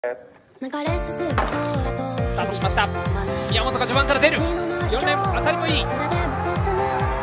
スタートしました。宮本が序盤から出る。4連アサリもいい。